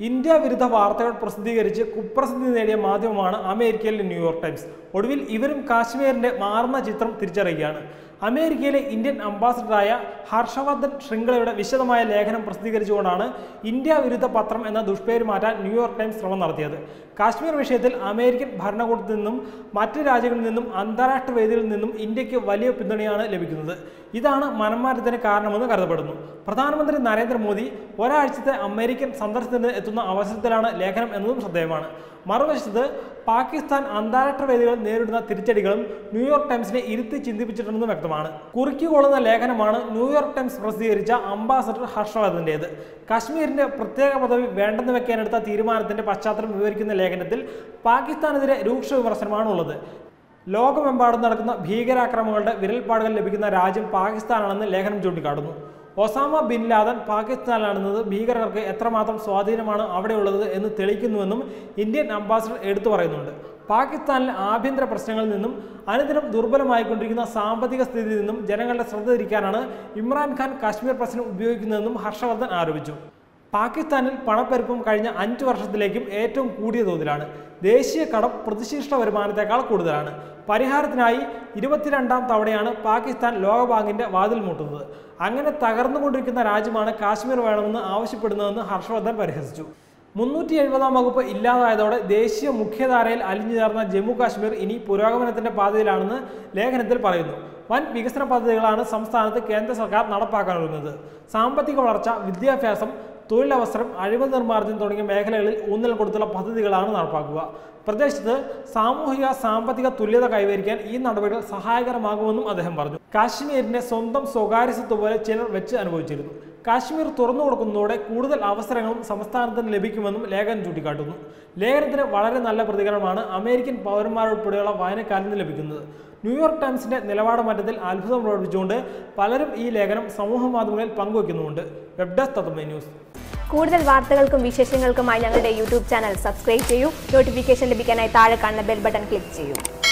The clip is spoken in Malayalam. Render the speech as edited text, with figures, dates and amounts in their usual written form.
ഇന്ത്യ വിരുദ്ധ വാർത്തകൾ പ്രസിദ്ധീകരിച്ച് കുപ്രസിദ്ധി നേടിയ മാധ്യമമാണ് അമേരിക്കയിലെ ന്യൂയോർക്ക് ടൈംസ്. ഒടുവിൽ ഇവരും കാശ്മീരിന്റെ മാറുന്ന ചിത്രം തിരിച്ചറിയുകയാണ്. അമേരിക്കയിലെ ഇന്ത്യൻ അംബാസഡറായ ഹർഷവർദ്ധൻ ശൃംഖലയുടെ വിശദമായ ലേഖനം പ്രസിദ്ധീകരിച്ചുകൊണ്ടാണ് ഇന്ത്യ വിരുദ്ധ പത്രം എന്ന ദുഷ്പേര് മാറ്റാൻ ന്യൂയോർക്ക് ടൈംസ് ശ്രമം നടത്തിയത്. കാശ്മീർ വിഷയത്തിൽ അമേരിക്കൻ ഭരണകൂടത്തിൽ നിന്നും മറ്റ് രാജ്യങ്ങളിൽ നിന്നും അന്താരാഷ്ട്ര വേദികളിൽ നിന്നും ഇന്ത്യക്ക് വലിയ പിന്തുണയാണ് ലഭിക്കുന്നത്. ഇതാണ് മനംമാറ്റത്തിന് കാരണമെന്ന് കരുതപ്പെടുന്നു. പ്രധാനമന്ത്രി നരേന്ദ്രമോദി ഒരാഴ്ചത്തെ അമേരിക്കൻ സന്ദർശനത്തിന് എത്തുന്ന അവസരത്തിലാണ് ലേഖനം എന്നതും ശ്രദ്ധേയമാണ്. മറുവശത്ത് പാകിസ്ഥാൻ അന്താരാഷ്ട്ര വേദികൾ നേരിടുന്ന തിരിച്ചടികളും ന്യൂയോർക്ക് ടൈംസിനെ ഇരുത്തി ചിന്തിപ്പിച്ചിട്ടുണ്ടെന്ന് വ്യക്തമാണ്. കുറിക്കുകൊള്ളുന്ന ലേഖനമാണ് ന്യൂയോർക്ക് ടൈംസ് പ്രസിദ്ധീകരിച്ച അംബാസഡർ ഹർഷവർദ്ധന്റേത്. കാശ്മീരിന്റെ പ്രത്യേക പദവി വേണ്ടെന്ന് വെക്കാനെടുത്ത തീരുമാനത്തിന്റെ പശ്ചാത്തലം വിവരിക്കുന്ന ലേഖനത്തിൽ പാകിസ്ഥാനെതിരെ രൂക്ഷ വിമർശനമാണ് ഉള്ളത്. ലോകമെമ്പാടും നടക്കുന്ന ഭീകരാക്രമണങ്ങളുടെ വിരൽപ്പാടുകൾ ലഭിക്കുന്ന രാജ്യം പാകിസ്ഥാനാണെന്ന് ലേഖനം ചൂണ്ടിക്കാട്ടുന്നു. ഒസാമ ബിൻ ലാദൻ പാകിസ്ഥാനിലാണെന്നത് ഭീകരർക്ക് എത്രമാത്രം സ്വാധീനമാണ് അവിടെയുള്ളത് എന്ന് തെളിയിക്കുന്നുവെന്നും ഇന്ത്യൻ അംബാസഡർ എടുത്തു പറയുന്നുണ്ട്. പാകിസ്ഥാനിലെ ആഭ്യന്തര പ്രശ്നങ്ങളിൽ നിന്നും അനുദിനം ദുർബലമായിക്കൊണ്ടിരിക്കുന്ന സാമ്പത്തിക സ്ഥിതിയിൽ നിന്നും ജനങ്ങളുടെ ശ്രദ്ധ തിരിക്കാനാണ് ഇമ്രാൻഖാൻ കാശ്മീർ പ്രശ്നം ഉപയോഗിക്കുന്നതെന്നും ഹർഷവർദ്ധൻ ആരോപിച്ചു. പാകിസ്ഥാനിൽ പണപ്പെരുപ്പം കഴിഞ്ഞ 5 വർഷത്തിലേക്കും ഏറ്റവും കൂടിയ തോതിലാണ്. ദേശീയ കടം പ്രതിശിഷ്ട വരുമാനത്തേക്കാൾ കൂടുതലാണ്. പരിഹാരത്തിനായി 22ാം തവണയാണ് പാകിസ്ഥാൻ ലോകബാങ്കിന്റെ വാതിൽ മുട്ടുന്നത്. അങ്ങനെ തകർന്നുകൊണ്ടിരിക്കുന്ന രാജ്യമാണ് കാശ്മീർ വേണമെന്ന് ആവശ്യപ്പെടുന്നതെന്ന് ഹർഷവർദ്ധൻ പരിഹസിച്ചു. 370ാം വകുപ്പ് ഇല്ലാതായതോടെ ദേശീയ മുഖ്യധാരയിൽ അലിഞ്ഞു ചേർന്ന ജമ്മു കാശ്മീർ ഇനി പുരോഗമനത്തിന്റെ പാതയിലാണെന്ന് ലേഖനത്തിൽ പറയുന്നു. വൻ വികസന പദ്ധതികളാണ് സംസ്ഥാനത്ത് കേന്ദ്ര സർക്കാർ നടപ്പാക്കാനൊരുങ്ങുന്നത്. സാമ്പത്തിക വളർച്ച, വിദ്യാഭ്യാസം, തൊഴിലവസരം, അഴിമതി നിർമ്മാർജ്ജനം തുടങ്ങിയ മേഖലകളിൽ ഊന്നൽ കൊടുത്തുള്ള പദ്ധതികളാണ് നടപ്പാക്കുക. പ്രദേശത്ത് സാമൂഹിക സാമ്പത്തിക തുല്യത കൈവരിക്കാൻ ഈ നടപടികൾ സഹായകരമാകുമെന്നും അദ്ദേഹം പറഞ്ഞു. കാശ്മീരിന്റെ സ്വന്തം സ്വകാര്യ സ്വത്ത് പോലെ ചിലർ വെച്ച് അനുഭവിച്ചിരുന്നു. കാശ്മീർ തുറന്നു കൊടുക്കുന്നതോടെ കൂടുതൽ അവസരങ്ങളും സംസ്ഥാനത്തിന് ലഭിക്കുമെന്നും ലേഖനം ചൂണ്ടിക്കാട്ടുന്നു. ലേഖനത്തിന് വളരെ നല്ല പ്രതികരണമാണ് അമേരിക്കൻ പൗരന്മാരുൾപ്പെടെയുള്ള വായനക്കാരിൽ നിന്ന് ലഭിക്കുന്നത്. ന്യൂയോർക്ക് ടൈംസിന്റെ നിലപാട് മാറ്റത്തിൽ അത്ഭുതം പ്രകടിപ്പിച്ചുകൊണ്ട് പലരും ഈ ലേഖനം സമൂഹ മാധ്യമങ്ങളിൽ പങ്കുവയ്ക്കുന്നുമുണ്ട്. Web desk Tatwamayi news. കൂടുതൽ വാർത്തകൾക്കും വിശേഷങ്ങൾക്കുമായി ഞങ്ങളുടെ യൂട്യൂബ് ചാനൽ സബ്സ്ക്രൈബ് ചെയ്യൂ. നോട്ടിഫിക്കേഷൻ ലഭിക്കാനായി താഴെ കാണുന്ന ബെൽ ബട്ടൺ ക്ലിക്ക് ചെയ്യൂ.